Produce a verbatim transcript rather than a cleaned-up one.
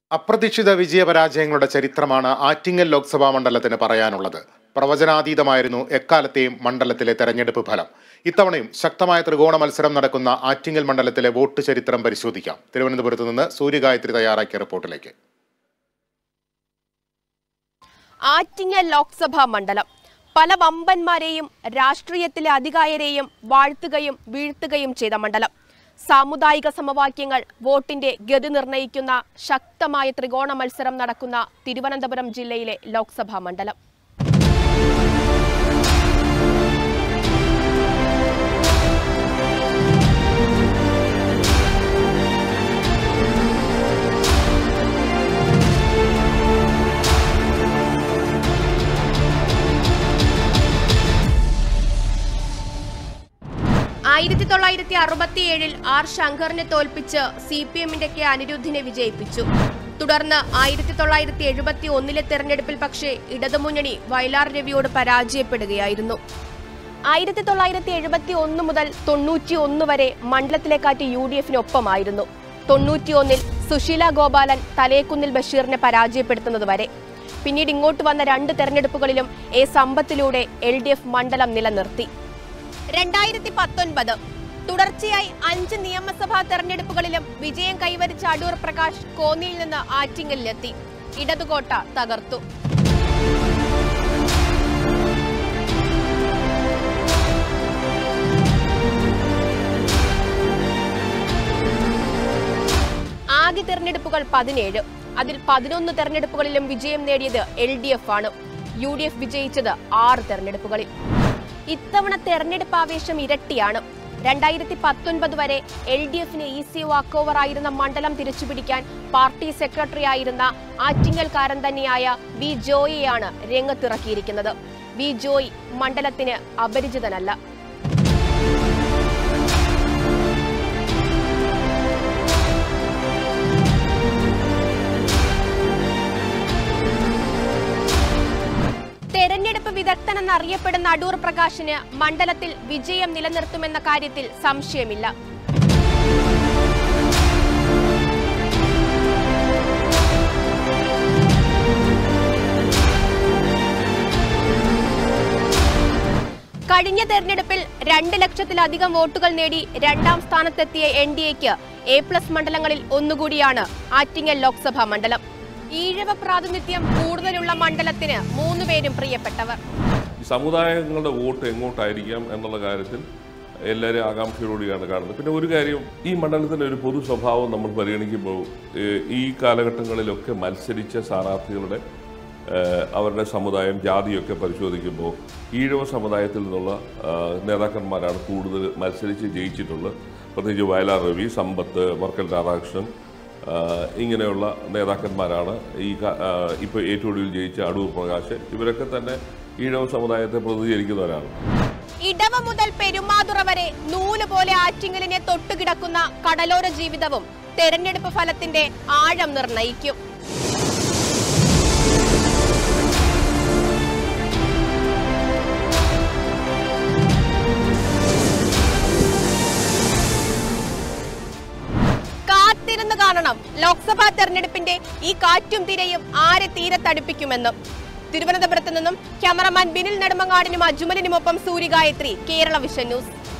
അപ്രതീക്ഷിത വിജയപരാജയങ്ങളുടെ ചരിത്രമാണ് ആറ്റിങ്ങൽ ലോക്സഭാ മണ്ഡലത്തിന് പറയാനുള്ളത്. പ്രവചനാതീതമായിരുന്നു എക്കാലത്തെയും മണ്ഡലത്തിലെ തെരഞ്ഞെടുപ്പ് ഫലം. ഇത്തവണയും ശക്തമായ ത്രികോണ മത്സരം നടക്കുന്ന ആറ്റിങ്ങൽ മണ്ഡലത്തിലെ വോട്ട് ചരിത്രം പരിശോധിക്കാം. തിരുവനന്തപുരത്ത് നിന്ന് സൂര്യഗായത്രി തയ്യാറാക്കിയ റിപ്പോർട്ടിലേക്ക്. ആറ്റിങ്ങൽ ലോക്സഭാ മണ്ഡലം പല വമ്പന്മാരെയും രാഷ്ട്രീയത്തിലെ അധികായരെയും വാഴ്ത്തുകയും വീഴ്ത്തുകയും ചെയ്ത മണ്ഡലം. സാമുദായിക സമവാക്യങ്ങൾ വോട്ടിന്റെ ഗതി നിർണയിക്കുന്ന ശക്തമായ ത്രികോണ മത്സരം നടക്കുന്ന തിരുവനന്തപുരം ജില്ലയിലെ ലോക്സഭാ മണ്ഡലം. ആയിരത്തി തൊള്ളായിരത്തി അറുപത്തി ഏഴിൽ ആർ ശങ്കറിനെ തോൽപ്പിച്ച് സി പി എമ്മിന്റെ കെ അനിരുദ്ധിനെ വിജയിപ്പിച്ചു. തുടർന്ന് ആയിരത്തി തൊള്ളായിരത്തി എഴുപത്തി ഒന്നിലെ തെരഞ്ഞെടുപ്പിൽ പക്ഷേ ഇടതുമുന്നണി വയലാർ രവിയോട് പരാജയപ്പെടുകയായിരുന്നു. ആയിരത്തി തൊള്ളായിരത്തി എഴുപത്തി ഒന്ന് മുതൽ തൊണ്ണൂറ്റി ഒന്ന് വരെ മണ്ഡലത്തിലെ കാറ്റ് യു ഡി എഫിനൊപ്പമായിരുന്നു. തൊണ്ണൂറ്റി ഒന്നിൽ സുശീല ഗോപാലൻ തലേക്കുന്നിൽ ബഷീറിനെ പരാജയപ്പെടുത്തുന്നത് വരെ. പിന്നീട് ഇങ്ങോട്ട് വന്ന രണ്ട് തെരഞ്ഞെടുപ്പുകളിലും എ സമ്പത്തിലൂടെ എൽ ഡി എഫ് മണ്ഡലം നിലനിർത്തി. രണ്ടായിരത്തി പത്തൊൻപത് തുടർച്ചയായി അഞ്ച് നിയമസഭാ തെരഞ്ഞെടുപ്പുകളിലും വിജയം കൈവരിച്ച അടൂർ പ്രകാശ് കോന്നിയിൽ നിന്ന് ആറ്റിങ്ങലിലെത്തി. ഇടതുകോട്ട തകർത്തു. ആകെ തെരഞ്ഞെടുപ്പുകൾ പതിനേഴ്. അതിൽ പതിനൊന്ന് തെരഞ്ഞെടുപ്പുകളിലും വിജയം നേടിയത് എൽ ഡി എഫ് ആണ്. യു ഡി എഫ് വിജയിച്ചത് ആറ് തെരഞ്ഞെടുപ്പുകളിൽ. ഇത്തവണ തെരഞ്ഞെടുപ്പ് ആവേശം ഇരട്ടിയാണ്. രണ്ടായിരത്തി പത്തൊൻപത് വരെ എൽ ഡി എഫിന് ഈസി വാക്ക് ഓവർ ആയിരുന്ന മണ്ഡലം തിരിച്ചുപിടിക്കാൻ പാർട്ടി സെക്രട്ടറി ആയിരുന്ന ആറ്റിങ്ങൽക്കാരൻ തന്നെയായ വി ജോയിയാണ് രംഗത്തിറക്കിയിരിക്കുന്നത്. വി ജോയി മണ്ഡലത്തിന് അപരിചിതനല്ല. തെരഞ്ഞെടുപ്പ് വിദഗ്ധനെന്നറിയപ്പെടുന്ന അടൂർ പ്രകാശിന് മണ്ഡലത്തിൽ വിജയം നിലനിർത്തുമെന്ന കാര്യത്തിൽ സംശയമില്ല. കഴിഞ്ഞ തെരഞ്ഞെടുപ്പിൽ രണ്ട് ലക്ഷത്തിലധികം വോട്ടുകൾ നേടി രണ്ടാം സ്ഥാനത്തെത്തിയ എൻ ഡി എക്ക് എ പ്ലസ് മണ്ഡലങ്ങളിൽ ഒന്നുകൂടിയാണ് ആറ്റിങ്ങൽ ലോക്സഭാ മണ്ഡലം. ഈഴവ പ്രാതിനിധ്യം കൂടുതലുള്ള മണ്ഡലത്തിന് മൂന്ന് പേരും പ്രിയപ്പെട്ടവർ. സമുദായങ്ങളുടെ വോട്ട് എങ്ങോട്ടായിരിക്കാം എന്നുള്ള കാര്യത്തിൽ എല്ലാവരും ആകാംക്ഷയോടെയാണ് കാണുന്നത്. പിന്നെ ഒരു കാര്യം, ഈ മണ്ഡലത്തിൻ്റെ ഒരു പൊതു സ്വഭാവം നമ്മൾ പരിഗണിക്കുമ്പോൾ ഈ കാലഘട്ടങ്ങളിലൊക്കെ മത്സരിച്ച സ്ഥാനാർത്ഥികളുടെ അവരുടെ സമുദായം ജാതിയൊക്കെ പരിശോധിക്കുമ്പോൾ ഈഴവ സമുദായത്തിൽ നിന്നുള്ള നേതാക്കന്മാരാണ് കൂടുതൽ മത്സരിച്ച് ജയിച്ചിട്ടുള്ളത്. പ്രത്യേകിച്ച് വയലാർ രവി, സമ്പത്ത്, വർക്കൽ രാധാകൃഷ്ണൻ, ഇങ്ങനെയുള്ള നേതാക്കന്മാരാണ് ഈ ഇപ്പോൾ ഏറ്റവും ഒടുവിൽ ജയിച്ച അടൂർ പ്രകാശ്. ഇവരൊക്കെ തന്നെ ഈഴവ സമുദായത്തെ പ്രതിനിധീകരിക്കുന്നവരാണ്. ഇടവ മുതൽ പെരുമാതുറ വരെ നൂല് പോലെ ആറ്റിങ്ങലിനെ തൊട്ടുകിടക്കുന്ന കടലോര ജീവിതവും തെരഞ്ഞെടുപ്പ് ഫലത്തിന്റെ ആഴം നിർണയിക്കും. കാത്തിരുന്ന് കാണണം ലോക്സഭാ തെരഞ്ഞെടുപ്പിന്റെ ഈ കാറ്റും തിരയും ആരെ തീരത്തടുപ്പിക്കുമെന്നും. തിരുവനന്തപുരത്ത് നിന്നും ക്യാമറമാൻ ബിനിൽ നെടുമങ്ങാടിനും അജുമലിനുമൊപ്പം സൂര്യഗായത്രി, കേരള വിഷൻ ന്യൂസ്.